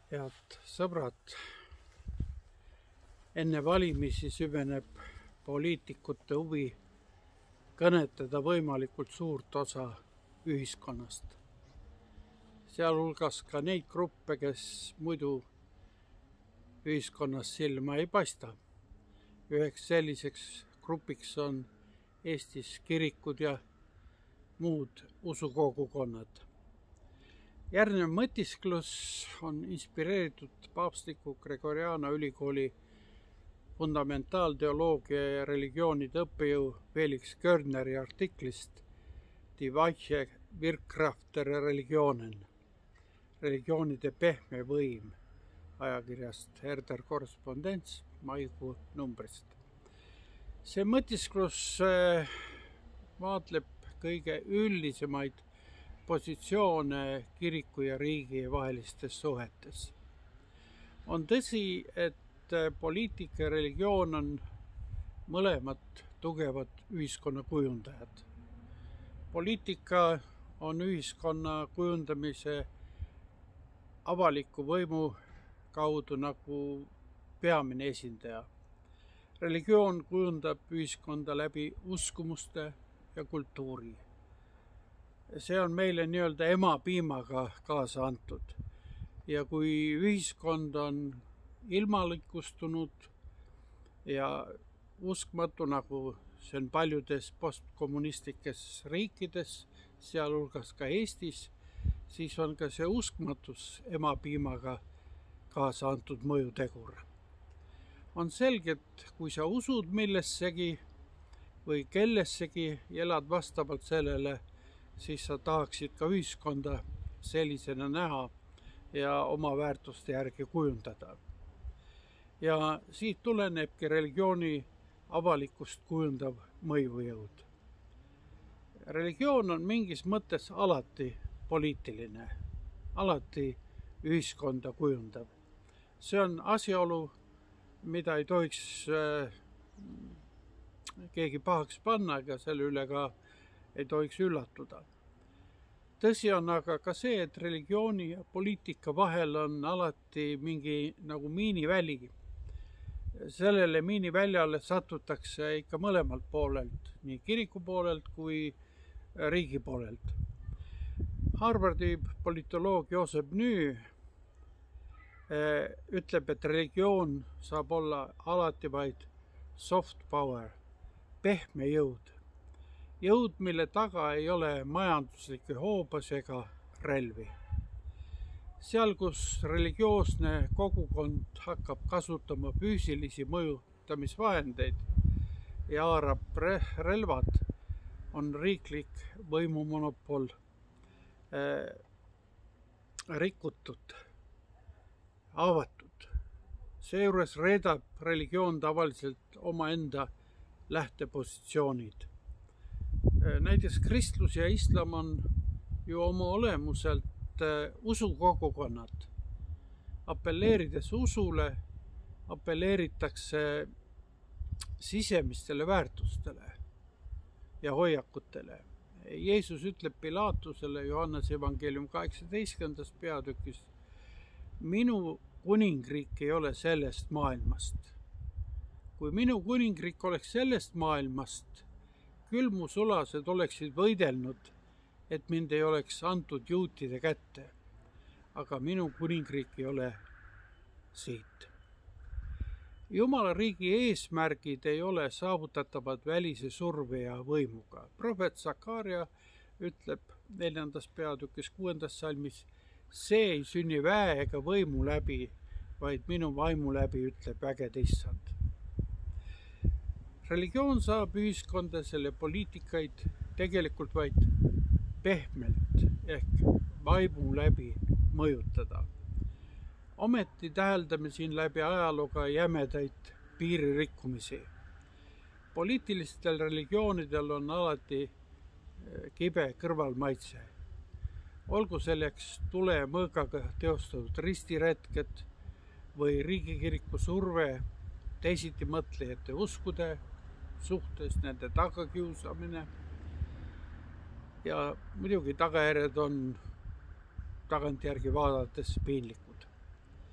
Head sõbrad, enne valimisi süveneb poliitikute huvi kõnetada võimalikult suurt osa ühiskonnast. Sealhulgas ka neid gruppe, kes muidu ühiskonnas silma ei paista. Üheks selliseks grupiks on Eestis kirikud ja muud usukogukonnad. Järgnev mõtisklus on inspireeritud paavstliku Gregoriana ülikooli fundamentaalteoloogia ja religioonide õppejõu Felix Körneri artiklist Die weiche Wirkkraft der Religionen, religioonide pehme võim, ajakirjast Herder Korrespondents maikuu numbrist. See mõtisklus vaatleb kõige üldisemaid positsioone kiriku ja riigi vahelistes suhetes. On tõsi, et poliitika ja religioon on mõlemad tugevad ühiskonna kujundajad. Poliitika on ühiskonna kujundamise avaliku võimu kaudu nagu peamine esindaja. Religioon kujundab ühiskonda läbi uskumuste ja kultuuri. See on meile nii-öelda emapiimaga kaasa antud. Ja kui ühiskond on ilmalikustunud ja uskmatu, nagu see on paljudes postkommunistlikes riikides, sealhulgas ka Eestis, siis on ka see uskmatus emapiimaga kaasa antud mõjutegur. On selge, et kui sa usud millessegi või kellessegi ja elad vastavalt sellele, siis sa tahaksid ka ühiskonda sellisena näha ja oma väärtuste järgi kujundada. Ja siit tulenebki religiooni avalikust kujundav mõjujõud. Religioon on mingis mõttes alati poliitiline, alati ühiskonda kujundav. See on asjaolu, mida ei tohiks keegi pahaks panna, ega selle üle ka ei tohiks üllatuda. Tõsi on aga ka see, et religiooni ja poliitika vahel on alati mingi nagu miiniväli. Sellele miiniväljale satutakse ikka mõlemalt poolelt, nii kiriku poolelt kui riigi poolelt. Harvardi politoloog Joseph Nye ütleb, et religioon saab olla alati vaid soft power, pehme jõud. Jõud, mille taga ei ole majanduslikke hoobas ega relvi. Seal, kus religioosne kogukond hakkab kasutama füüsilisi mõjutamisvahendeid ja haarab relvad, on riiklik võimumonopol rikutud, avatud. Seejuures reedab religioon tavaliselt omaenda lähtepositsioonid. Näiteks kristlus ja islam on ju oma olemuselt usukogukonnad. Apelleerides usule, apelleeritakse sisemistele väärtustele ja hoiakutele. Jeesus ütleb Pilatusele Johannese evangeelium 18. peatükis: minu kuningriik ei ole sellest maailmast. Kui minu kuningriik oleks sellest maailmast, küll mu sulased oleksid võidelnud, et mind ei oleks antud juutide kätte. Aga minu kuningriik ei ole siit. Jumala riigi eesmärgid ei ole saavutatavad välise surve ja võimuga. Prohvet Zakaria ütleb 4. peatükis 6. salmis: see ei sünni väe ega võimu läbi, vaid minu vaimu läbi, ütleb vägede issand. Religioon saab ühiskonda selle poliitikaid tegelikult vaid pehmelt ehk vaimu läbi mõjutada. Ometi täheldame siin läbi ajalooga jämedaid piiririkkumisi. Poliitilistel religioonidel on alati kibe kõrvalmaitse. Olgu selleks tule ja mõõgaga teostatud ristiretked või riigikiriku surve teisiti mõtlejate uskude suhtes, nende tagakiusamine. Ja muidugi tagajärjed on tagantjärgi vaadates piinlikud.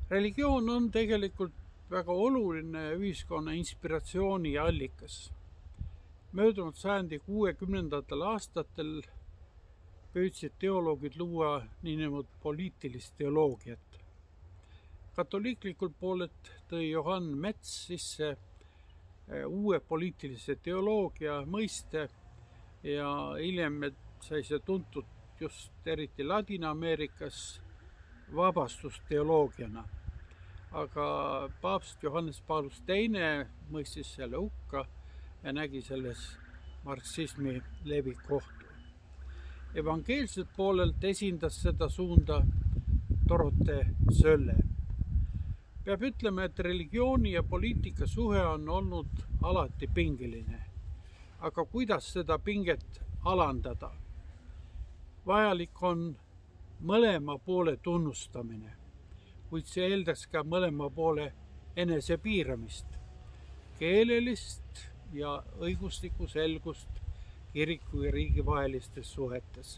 Religioon on tegelikult väga oluline ühiskonna inspiratsiooni allikas. Möödunud sajandi 60. aastatel püüdsid teoloogid luua niinimetatud poliitilist teoloogiat. Katoliiklikult poolelt tõi Johann Metz sisse uue poliitilise teoloogia mõiste ja hiljem sai see tuntud just eriti Ladina-Ameerikas vabastusteoloogiana. Aga paavst Johannes Paulus II mõistis selle hukka ja nägi selles marksismi levikohtu. Evangeelselt poolelt esindas seda suunda Dorothee Sölle. Peab ütlema, et religiooni ja poliitika suhe on olnud alati pingeline. Aga kuidas seda pinget alandada? Vajalik on mõlema poole tunnustamine, kuid see eeldaks ka mõlema poole enesepiiramist, keelelist ja õiguslikku selgust kiriku ja riigi vahelistes suhetes.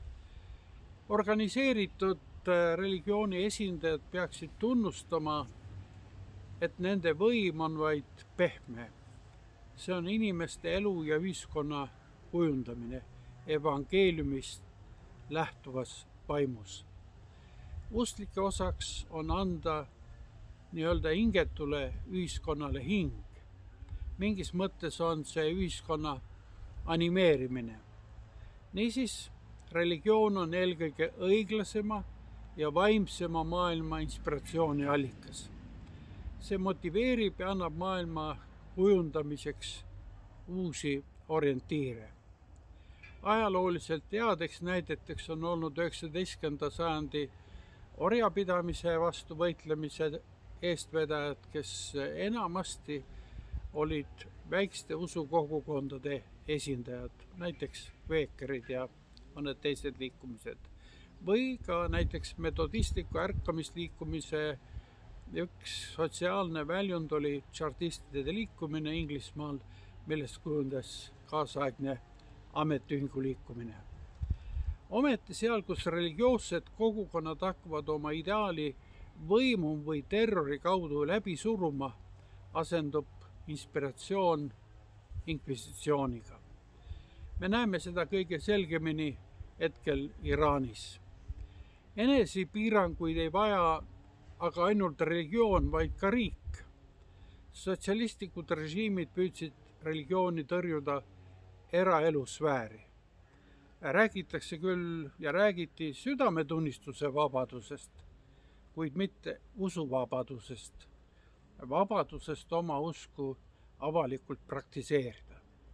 Organiseeritud religiooni esindajad peaksid tunnustama, et nende võim on vaid pehme. See on inimeste elu ja ühiskonna kujundamine evangeeliumist lähtuvas vaimus. Usklike osaks on anda nii-öelda hingetule ühiskonnale hing. Mingis mõttes on see ühiskonna animeerimine. Niisiis, religioon on eelkõige õiglasema ja vaimsema maailma inspiratsiooni allikas. See motiveerib ja annab maailma kujundamiseks uusi orientiire. Ajalooliselt headeks näideteks on olnud 19. sajandi orjapidamise vastu võitlemise eestvedajad, kes enamasti olid väikeste usukogukondade esindajad, näiteks kveekerid ja mõned teised liikumised. Või ka näiteks metodistliku ärkamisliikumise üks sotsiaalne väljund oli chartistide liikumine Inglismaal, millest kujundas kaasaegne ametiühingu liikumine. Ometi seal, kus religioossed kogukonnad hakkavad oma ideaali võimu või terrori kaudu läbi suruma, asendub inspiratsioon inkvisitsiooniga. Me näeme seda kõige selgemini hetkel Iraanis. Enesepiiranguid ei vaja aga ainult religioon, vaid ka riik. Sotsialistlikud režiimid püüdsid religiooni tõrjuda eraelusfääri. Räägitakse küll ja räägiti südametunnistuse vabadusest, kuid mitte usuvabadusest, vabadusest oma usku avalikult praktiseerida.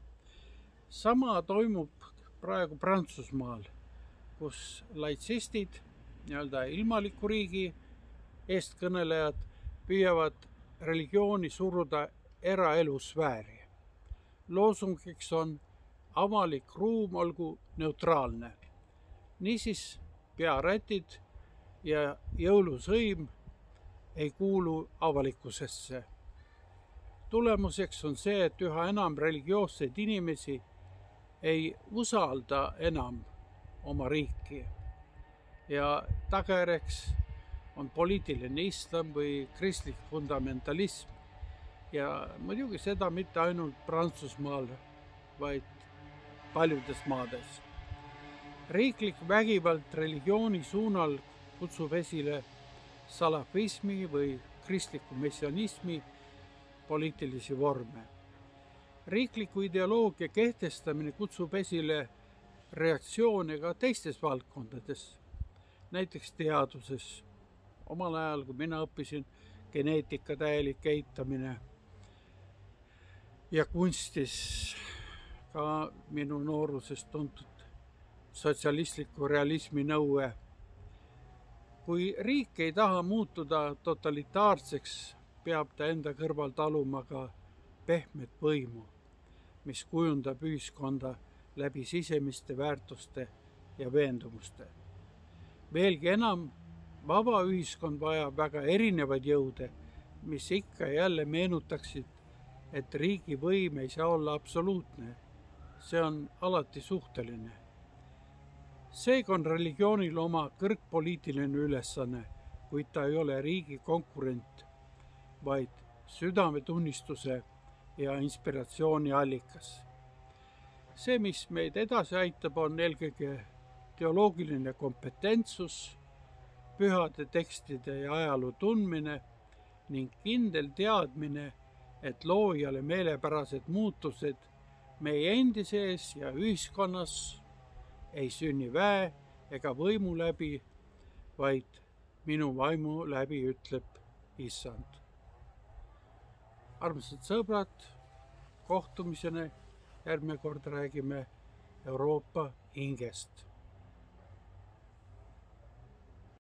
Sama toimub praegu Prantsusmaal, kus laitsistid, nii-öelda ilmaliku riigi eestkõnelejad püüavad religiooni suruda eraelusfääri. Loosungiks on avalik ruum olgu neutraalne. Niisiis pearätid ja jõulusõim ei kuulu avalikkusesse. Tulemuseks on see, et üha enam religioosseid inimesi ei usalda enam oma riiki ja tagajärjeks on poliitiline islam või kristlik fundamentalism. Ja muidugi seda mitte ainult Prantsusmaal, vaid paljudes maades. Riiklik vägivald religiooni suunal kutsub esile salafismi või kristliku messianismi poliitilisi vorme. Riikliku ideoloogia kehtestamine kutsub esile reaktsioone ka teistes valdkondades, näiteks teaduses. Omal ajal, kui mina õppisin, geneetika täielik eitamine ja kunstis ka minu noorusest tuntud sotsialistliku realismi nõue. Kui riik ei taha muutuda totalitaarseks, peab ta enda kõrval taluma ka pehmet võimu, mis kujundab ühiskonda läbi sisemiste väärtuste ja veendumuste. Veelgi enam, vaba ühiskond vajab väga erinevaid jõude, mis ikka ja jälle meenutaksid, et riigi võim ei saa olla absoluutne. See on alati suhteline. Seega on religioonil oma kõrgpoliitiline ülesanne kuid ta ei ole riigi konkurent, vaid südametunnistuse ja inspiratsiooni allikas. See, mis meid edasi aitab, on eelkõige teoloogiline kompetentsus, pühade tekstide ja ajaloo tundmine ning kindel teadmine, et loojale meelepärased muutused meie endi sees ja ühiskonnas ei sünni väe ega võimu läbi, vaid minu vaimu läbi, ütleb Issand. Armsad sõbrad, kohtumiseni, järgmine kord räägime Euroopa hingest.